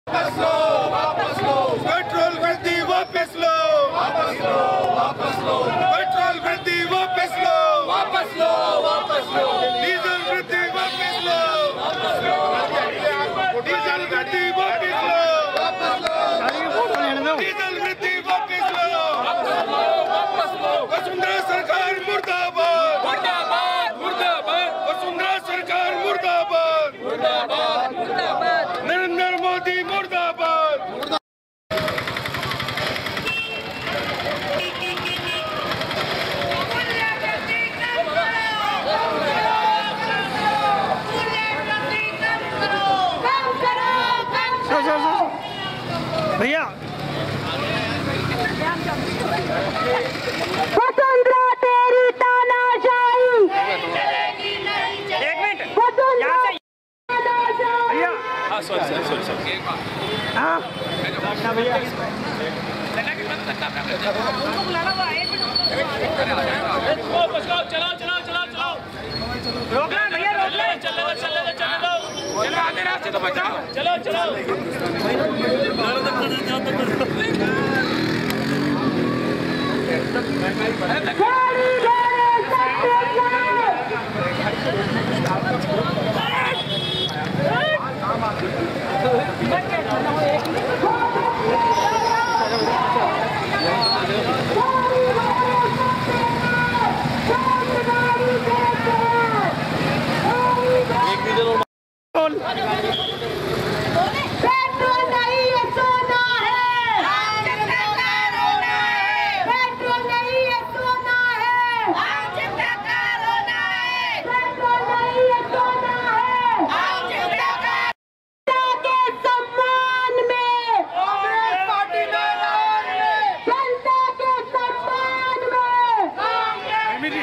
वापस लो, वापस लो, पेट्रोल वृद्धि वापस लो, वापस लो, वापस लो, पेट्रोल वृद्धि वापस लो, वापस लो, वापस लो, डीजल वृद्धि वापस लो, वापस लो, डीजल वृद्धि वापस लो, वापस लो, डीजल वृद्धि वापस लो, वापस लो, वापस लो, वसुंधरा सरकार मुर्दाबाद, मुर्दाबाद, मुर्दाबाद, वसुंधरा सरकार मुर्दाबाद, मुर्दाबाद, मुर्दाबाद, नरेंद्र मोदी मुर्दाबाद। भैया वसुंधरा तेरी तानाशाही, एक मिनट वसुंधरा भैया हाँ भैया रोक ले भैया, रोक ले, चलो चलो पेट्रोल नहीं है सोना है, पेट्रोल नहीं है सोना है, पेट्रोल नहीं है सोना है, जनता के सम्मान में, जनता के सम्मान में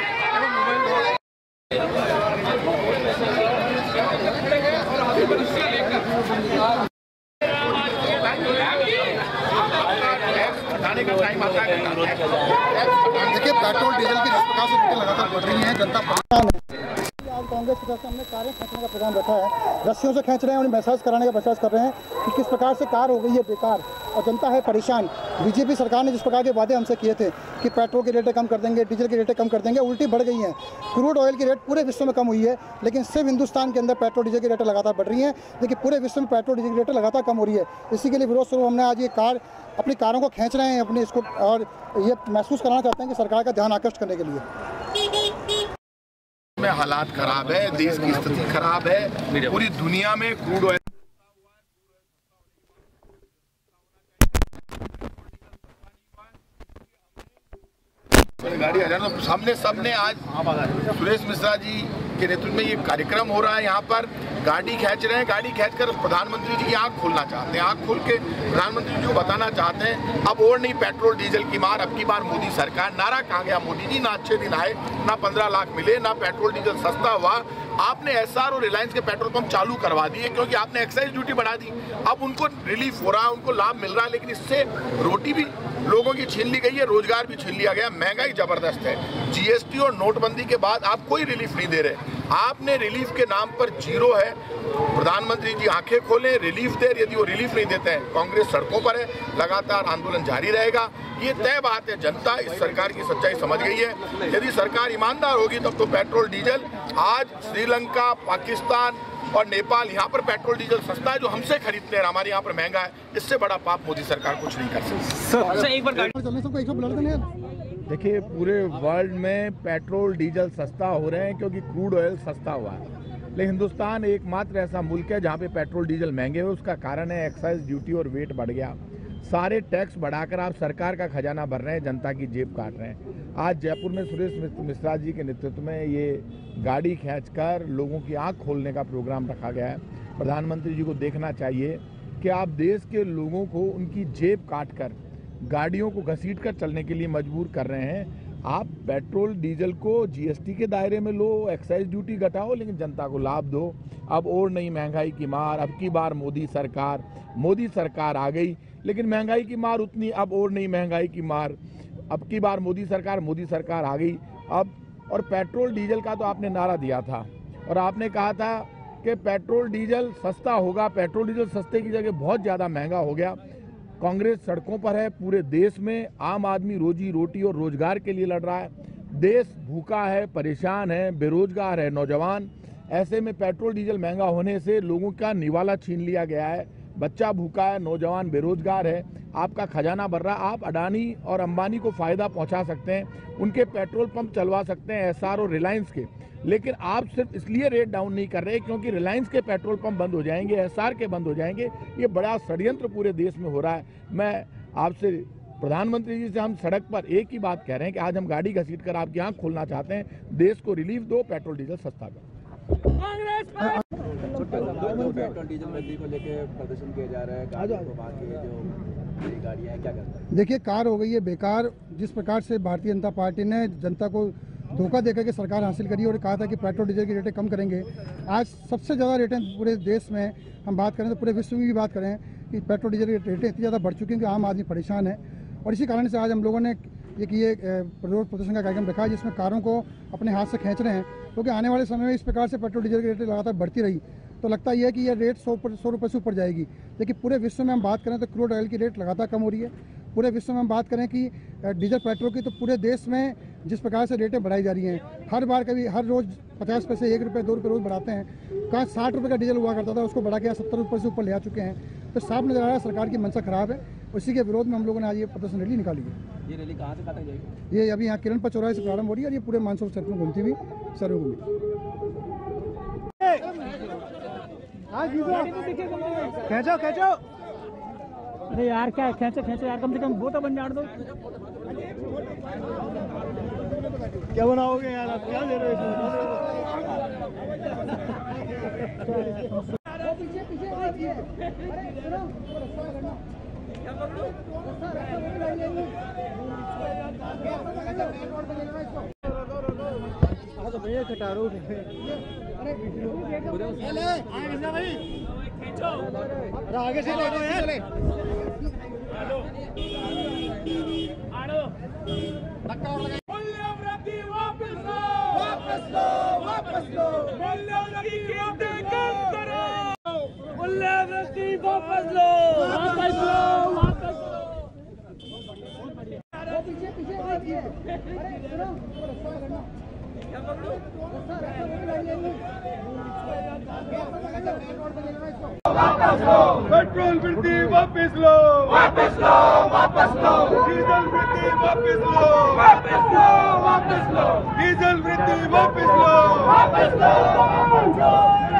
देखिए, पेट्रोल डीजल की जिस प्रकार से कीमतें लगातार बढ़ रही हैं, जनता परेशान है। आज कांग्रेस की तरफ से हमने कारें खींचने का प्रोग्राम रखा है, रस्सियों से खींच रहे हैं, उन्हें मैसेज कराने का प्रयास कर रहे हैं कि किस प्रकार से कार हो गई है बेकार और जनता है परेशान। बीजेपी सरकार ने जिस प्रकार के वादे हमसे किए थे कि पेट्रोल की रेटें कम कर देंगे, डीजल की रेटें कम कर देंगे, उल्टी बढ़ गई हैं। क्रूड ऑयल की रेट पूरे विश्व में कम हुई है, लेकिन सिर्फ हिंदुस्तान के अंदर पेट्रोल डीजल की रेटें लगातार बढ़ रही हैं, लेकिन पूरे विश्व में पेट्रोल डीजल की रेटें लगातार कम हो रही है। इसी के लिए विरोध स्वरूप हमने आज ये अपनी कारों को खींच रहे हैं अपनी इसको, और ये महसूस कराना चाहते हैं कि सरकार का ध्यान आकृष्ट करने के लिए। में हालात खराब है, देश की स्थिति खराब है, पूरी दुनिया में क्रूड ऑयल गाड़ी हजार तो सामने सबने आज सुरेश मिश्रा जी के नेतृत्व में ये कार्यक्रम हो रहा है। यहाँ पर गाड़ी खींच रहे हैं, गाड़ी खींचकर प्रधानमंत्री जी की आंख खोलना चाहते हैं, आंख खोल के प्रधानमंत्री जी को बताना चाहते हैं अब और नहीं पेट्रोल डीजल की मार, अब की बार मोदी सरकार। नारा कहाँ गया मोदी जी? ना अच्छे दिन आए, ना 15 लाख मिले, ना पेट्रोल डीजल सस्ता हुआ। आपने एसआर और रिलायंस के पेट्रोल पंप चालू करवा दिए क्योंकि आपने एक्साइज ड्यूटी बढ़ा दी। अब उनको रिलीफ हो रहा है, उनको लाभ मिल रहा है, लेकिन इससे रोटी भी लोगों की छीन ली गई है, रोजगार भी छीन लिया गया, महंगाई जबरदस्त है। जीएसटी और नोटबंदी के बाद आप कोई रिलीफ नहीं दे रहे, आपने रिलीफ के नाम पर जीरो है। प्रधानमंत्री जी आंखें खोलें, रिलीफ दे। यदि वो रिलीफ नहीं देते हैं, कांग्रेस सड़कों पर है, लगातार आंदोलन जारी रहेगा। ये तय बात है, जनता इस सरकार की सच्चाई समझ गई है। यदि सरकार ईमानदार होगी तब तो पेट्रोल डीजल आज श्रीलंका, पाकिस्तान और नेपाल, यहाँ पर पेट्रोल डीजल सस्ता है, जो हमसे खरीदते हैं, हमारे यहाँ पर महंगा है। इससे बड़ा पाप मोदी सरकार कुछ नहीं कर सकती। देखिए, पूरे वर्ल्ड में पेट्रोल डीजल सस्ता हो रहे हैं क्योंकि क्रूड ऑयल सस्ता हुआ है, लेकिन हिंदुस्तान एकमात्र ऐसा मुल्क है जहाँ पे पेट्रोल डीजल महंगे हुए। उसका कारण है एक्साइज ड्यूटी और वेट बढ़ गया। सारे टैक्स बढ़ाकर आप सरकार का खजाना भर रहे हैं, जनता की जेब काट रहे हैं। आज जयपुर में सुरेश मिश्रा जी के नेतृत्व में ये गाड़ी खींचकर लोगों की आंख खोलने का प्रोग्राम रखा गया है। प्रधानमंत्री जी को देखना चाहिए कि आप देश के लोगों को उनकी जेब काट कर गाड़ियों को घसीट कर चलने के लिए मजबूर कर रहे हैं। आप पेट्रोल डीजल को जीएसटी के दायरे में लो, एक्साइज ड्यूटी घटाओ, लेकिन जनता को लाभ दो। अब और नई महंगाई की मार, अब की बार मोदी सरकार आ गई, लेकिन महंगाई की मार उतनी, अब और नई महंगाई की मार, अब की बार मोदी सरकार आ गई। अब और पेट्रोल डीजल का तो आपने नारा दिया था और आपने कहा था कि पेट्रोल डीजल सस्ता होगा। पेट्रोल डीजल सस्ते की जगह बहुत ज़्यादा महंगा हो गया। कांग्रेस सड़कों पर है, पूरे देश में आम आदमी रोजी रोटी और रोजगार के लिए लड़ रहा है। देश भूखा है, परेशान है, बेरोजगार है नौजवान। ऐसे में पेट्रोल डीजल महंगा होने से लोगों का निवाला छीन लिया गया है। बच्चा भूखा है, नौजवान बेरोजगार है, आपका खजाना भर रहा है। आप अडानी और अंबानी को फायदा पहुंचा सकते हैं, उनके पेट्रोल पंप चलवा सकते हैं, एसआर और रिलायंस के, लेकिन आप सिर्फ इसलिए रेट डाउन नहीं कर रहे क्योंकि रिलायंस के पेट्रोल पंप बंद हो जाएंगे, एसआर के बंद हो जाएंगे। ये बड़ा षड्यंत्र पूरे देश में हो रहा है। मैं आपसे, प्रधानमंत्री जी से हम सड़क पर एक ही बात कह रहे हैं कि आज हम गाड़ी घसीट कर आपकी आंख खोलना चाहते हैं। देश को रिलीफ दो, पेट्रोल डीजल सस्ता करो। पेट्रोल डीजल वृद्धि को लेकर प्रदर्शन किया जा रहा है, गाड़ियों को बांध के जो गाड़ियां हैं, क्या करता है? देखिए, कार हो गई है बेकार। जिस प्रकार से भारतीय जनता पार्टी ने जनता को धोखा देकर के सरकार हासिल करी और कहा था कि पेट्रोल डीजल की रेटें कम करेंगे। आज सबसे ज़्यादा रेटें पूरे देश में हम बात करें तो पूरे विश्व में भी बात करें कि पेट्रोल डीजल की रेटें इतनी ज़्यादा बढ़ चुकी हैं कि आम आदमी परेशान है। और इसी कारण से आज हम लोगों ने ये विरोध प्रदर्शन का कार्यक्रम रखा है, जिसमें कारों को अपने हाथ से खींच रहे हैं, क्योंकि आने वाले समय में इस प्रकार से पेट्रोल डीजल की रेटें लगातार बढ़ती रही तो लगता यह है कि यह रेट 100 रुपये से ऊपर जाएगी। लेकिन पूरे विश्व में हम बात करें तो क्रूड ऑयल की रेट लगातार कम हो रही है। पूरे विश्व में हम बात करें कि डीजल पेट्रोल की, तो पूरे देश में जिस प्रकार से रेटें बढ़ाई जा रही हैं, हर बार कभी हर रोज़ 50 पैसे, 1 रुपये, 2 रुपये रोज़ बढ़ाते हैं। कहाँ 60 रुपये का डीजल हुआ करता था, उसको बढ़ा के 70 रुपये से ऊपर ले आ चुके हैं। तो साफ नजर आ रहा है सरकार की मंशा खराब है। उसी के विरोध में हम लोगों ने आज ये प्रदर्शन रैली निकाली है। ये रैली कहाँ से कहाँ जाएगी? ये अभी यहाँ किरण चौराहे से प्रारंभ हो रही है और ये पूरे मानसरोवर सर्कल में घूमती हुई सर्वे घूमी। खींचो खींचो। अरे यार क्या खींचो खींचो यार, कम से कम वो तो बन जाड़ दो। क्या बनाओगे यार आप, क्या दे रहे हो? भैया कटारो आगे से ले पेट्रोल वृद्धि वापस लो, वापस लो, वापस लो। डीजल वृद्धि वापस लो, वापस लो, वापस लो। डीजल वृद्धि वापस लो, वापस लो।